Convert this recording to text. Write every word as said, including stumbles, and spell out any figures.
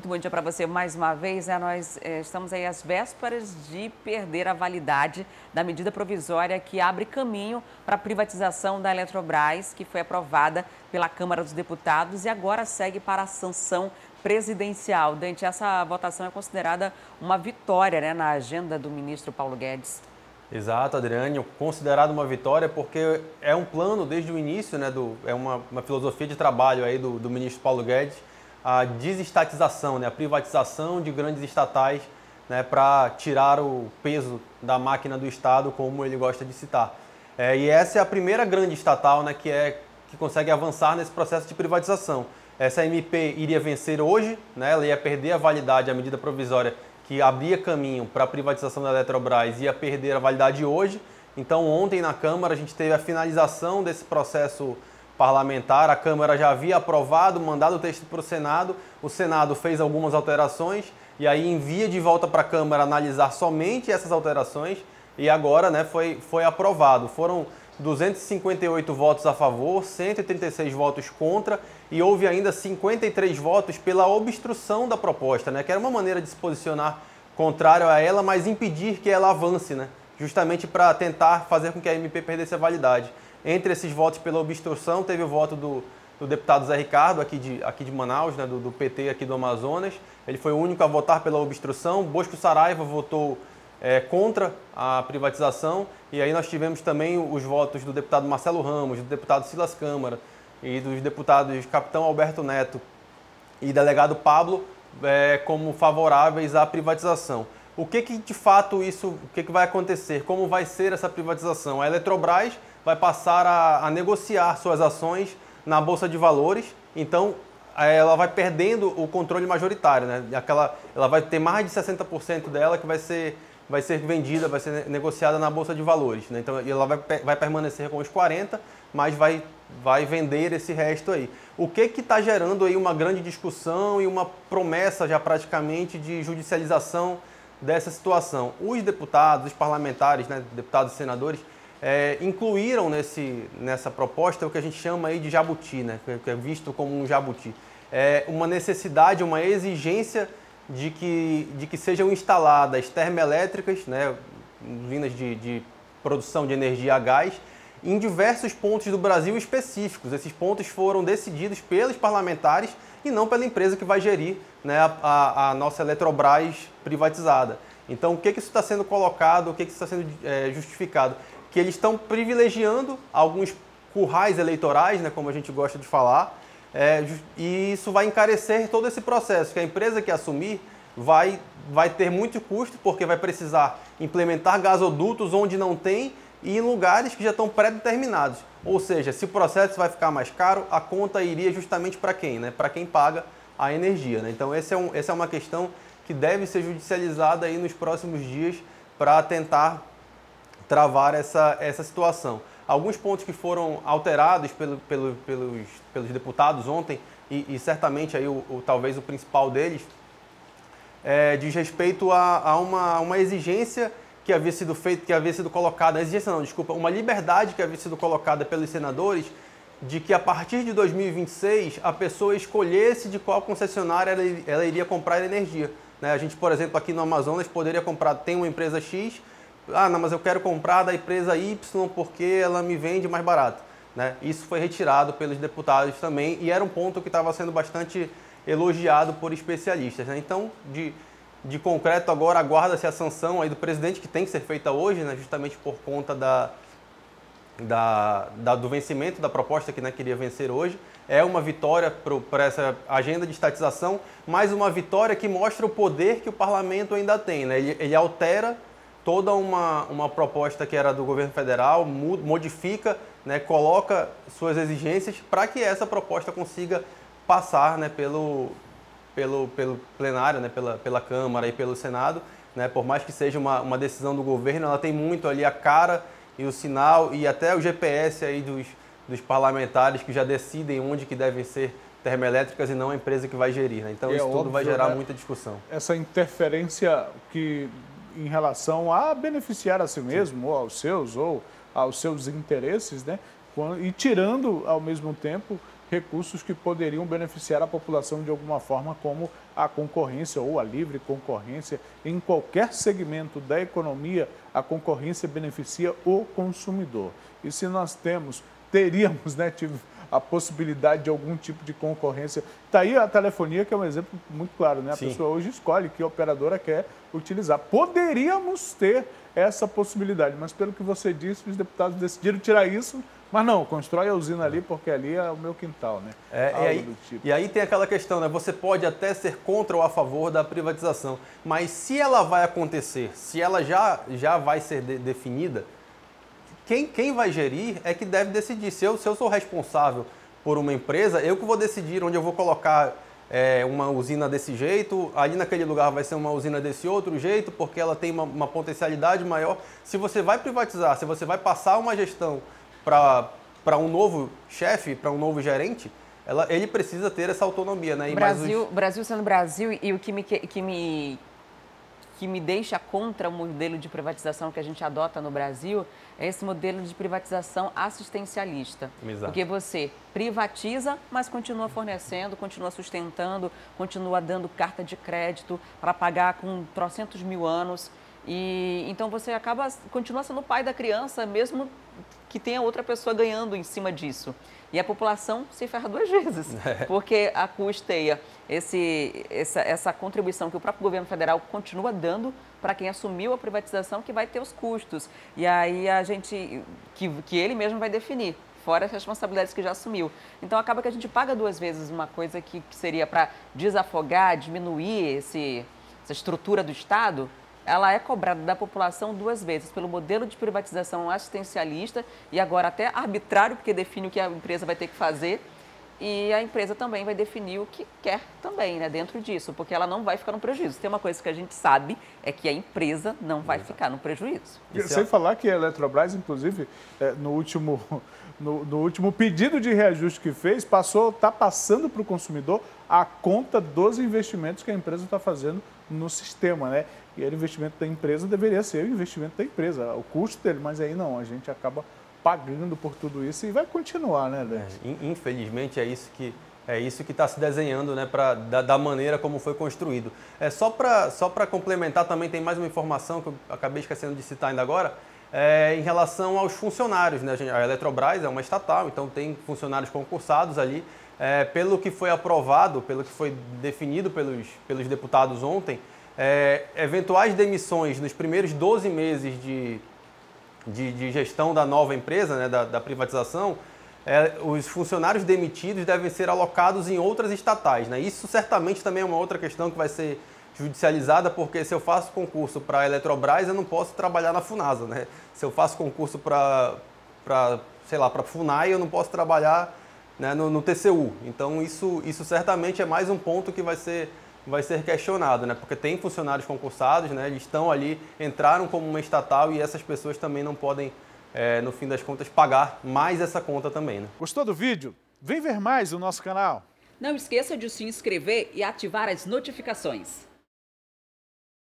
muito bom dia para você mais uma vez. É, nós é, estamos aí às vésperas de perder a validade da medida provisória que abre caminho para a privatização da Eletrobras, que foi aprovada pela Câmara dos Deputados e agora segue para a sanção presidencial. Dante, essa votação é considerada uma vitória, né, na agenda do ministro Paulo Guedes. Exato, Adriane, considerado uma vitória porque é um plano desde o início, né, do, é uma, uma filosofia de trabalho aí do, do ministro Paulo Guedes, a desestatização, né, a privatização de grandes estatais, né, para tirar o peso da máquina do Estado, como ele gosta de citar. É, e essa é a primeira grande estatal, né, que, é, que consegue avançar nesse processo de privatização. Essa M P iria vencer hoje, né, ela ia perder a validade, a medida provisória que abria caminho para a privatização da Eletrobras, ia perder a validade hoje. Então, ontem na Câmara a gente teve a finalização desse processo parlamentar. A Câmara já havia aprovado, mandado o texto para o Senado. O Senado fez algumas alterações e aí envia de volta para a Câmara analisar somente essas alterações. E agora, né, foi, foi aprovado. Foram duzentos e cinquenta e oito votos a favor, cento e trinta e seis votos contra e houve ainda cinquenta e três votos pela obstrução da proposta, né, que era uma maneira de se posicionar contrário a ela, mas impedir que ela avance, né, justamente para tentar fazer com que a M P perdesse a validade. Entre esses votos pela obstrução, teve o voto do, do deputado Zé Ricardo, aqui de, aqui de Manaus, né, do, do P T aqui do Amazonas. Ele foi o único a votar pela obstrução. Bosco Saraiva votou É, contra a privatização, e aí nós tivemos também os votos do deputado Marcelo Ramos, do deputado Silas Câmara e dos deputados Capitão Alberto Neto e delegado Pablo é, como favoráveis à privatização. O que que de fato isso, o que que vai acontecer? Como vai ser essa privatização? A Eletrobras vai passar a, a negociar suas ações na Bolsa de Valores, então ela vai perdendo o controle majoritário, né? Aquela, ela vai ter mais de sessenta por cento dela que vai ser vai ser vendida, vai ser negociada na Bolsa de Valores, né? Então ela vai, vai permanecer com os quarenta, mas vai, vai vender esse resto aí. O que que está gerando aí uma grande discussão e uma promessa já praticamente de judicialização dessa situação? Os deputados, os parlamentares, né, deputados e senadores, é, incluíram nesse, nessa proposta o que a gente chama aí de jabuti, né, que é visto como um jabuti. É uma necessidade, uma exigência de que, de que sejam instaladas termoelétricas, né, usinas de, de produção de energia a gás, em diversos pontos do Brasil específicos. Esses pontos foram decididos pelos parlamentares e não pela empresa que vai gerir, né, a, a nossa Eletrobras privatizada. Então, o que, que isso está sendo colocado, o que, que isso está sendo é, justificado? Que eles estão privilegiando alguns currais eleitorais, né, como a gente gosta de falar, É, e isso vai encarecer todo esse processo, que a empresa que assumir vai, vai ter muito custo, porque vai precisar implementar gasodutos onde não tem e em lugares que já estão pré-determinados. Ou seja, se o processo vai ficar mais caro, a conta iria justamente para quem? Né? Para quem paga a energia. Né? Então esse é um, essa é uma questão que deve ser judicializada aí nos próximos dias para tentar travar essa, essa situação. Alguns pontos que foram alterados pelo, pelo, pelos, pelos deputados ontem, e, e certamente aí o, o, talvez o principal deles, é, diz respeito a, a uma, uma exigência que havia sido feita, que havia sido colocada, exigência não, desculpa, uma liberdade que havia sido colocada pelos senadores, de que a partir de dois mil e vinte e seis a pessoa escolhesse de qual concessionária ela, ela iria comprar energia. Né? A gente, por exemplo, aqui no Amazonas poderia comprar, tem uma empresa X, ah, não, mas eu quero comprar da empresa Y porque ela me vende mais barato. Né? Isso foi retirado pelos deputados também e era um ponto que estava sendo bastante elogiado por especialistas. Né? Então, de, de concreto, agora aguarda-se a sanção aí do presidente, que tem que ser feita hoje, né? Justamente por conta da, da, da, do vencimento da proposta que, né, queria vencer hoje. É uma vitória para essa agenda de estatização, mas uma vitória que mostra o poder que o parlamento ainda tem. Né? Ele, ele altera toda uma, uma proposta que era do governo federal, modifica, né, coloca suas exigências para que essa proposta consiga passar, né, pelo, pelo, pelo plenário, né, pela, pela Câmara e pelo Senado. Né, por mais que seja uma, uma decisão do governo, ela tem muito ali a cara e o sinal e até o G P S aí dos, dos parlamentares que já decidem onde que devem ser termoelétricas e não a empresa que vai gerir. Né? Então, é isso tudo óbvio, vai gerar, né, muita discussão. Essa interferência que em relação a beneficiar a si mesmo, Sim. ou aos seus, ou aos seus interesses, né? E tirando, ao mesmo tempo, recursos que poderiam beneficiar a população de alguma forma, como a concorrência ou a livre concorrência. Em qualquer segmento da economia, a concorrência beneficia o consumidor. E se nós temos, teríamos, né, tive a possibilidade de algum tipo de concorrência. Está aí a telefonia, que é um exemplo muito claro, né? A Sim. pessoa hoje escolhe que operadora quer utilizar. Poderíamos ter essa possibilidade, mas pelo que você disse, os deputados decidiram tirar isso, mas não, constrói a usina ali porque ali é o meu quintal, né? É, e, aí, do tipo. e aí tem aquela questão, né? Você pode até ser contra ou a favor da privatização, mas se ela vai acontecer, se ela já, já vai ser de, definida, quem, quem vai gerir é que deve decidir. Se eu, se eu sou responsável por uma empresa, eu que vou decidir onde eu vou colocar é, uma usina desse jeito, ali naquele lugar vai ser uma usina desse outro jeito, porque ela tem uma, uma potencialidade maior. Se você vai privatizar, se você vai passar uma gestão para um novo chefe, para um novo gerente, ela, ele precisa ter essa autonomia, né? E Brasil, mais os... Brasil sendo Brasil, e o que me, que, me, que me deixa contra o modelo de privatização que a gente adota no Brasil é esse modelo de privatização assistencialista. Exato. Porque você privatiza, mas continua fornecendo, continua sustentando, continua dando carta de crédito para pagar com trocentos mil anos. E então você acaba, continua sendo o pai da criança, mesmo que tenha outra pessoa ganhando em cima disso. E a população se ferra duas vezes, porque a custeia esse, essa, essa contribuição que o próprio governo federal continua dando para quem assumiu a privatização, que vai ter os custos. E aí a gente, que, que ele mesmo vai definir, fora as responsabilidades que já assumiu. Então acaba que a gente paga duas vezes uma coisa que, que seria para desafogar, diminuir esse, essa estrutura do Estado. Ela é cobrada da população duas vezes, pelo modelo de privatização assistencialista e agora até arbitrário, porque define o que a empresa vai ter que fazer, e a empresa também vai definir o que quer também, né, dentro disso, porque ela não vai ficar no prejuízo. Tem uma coisa que a gente sabe, é que a empresa não vai ficar no prejuízo. Sem falar que a Eletrobras, inclusive, no último, no, no último pedido de reajuste que fez, passou, está passando para o consumidor a conta dos investimentos que a empresa está fazendo no sistema, né? E o investimento da empresa deveria ser o investimento da empresa, o custo dele, mas aí não, a gente acaba pagando por tudo isso e vai continuar, né, Alex? É, infelizmente é isso que é isso que está se desenhando, né, pra, da, da maneira como foi construído. É, só para só para complementar, também tem mais uma informação que eu acabei esquecendo de citar ainda agora, é, em relação aos funcionários, né? A Eletrobras é uma estatal, então tem funcionários concursados ali. É, pelo que foi aprovado, pelo que foi definido pelos, pelos deputados ontem, é, eventuais demissões nos primeiros doze meses de, de, de gestão da nova empresa, né, da, da privatização, é, os funcionários demitidos devem ser alocados em outras estatais, né? Isso certamente também é uma outra questão que vai ser judicializada, porque se eu faço concurso para a Eletrobras, eu não posso trabalhar na Funasa, né? Se eu faço concurso para, sei lá, para a FUNAI, eu não posso trabalhar, né, no, no T C U. Então isso, isso certamente é mais um ponto que vai ser, vai ser questionado, né? Porque tem funcionários concursados, né? Eles estão ali, entraram como uma estatal e essas pessoas também não podem, é, no fim das contas, pagar mais essa conta também, né? Gostou do vídeo? Vem ver mais o nosso canal. Não esqueça de se inscrever e ativar as notificações.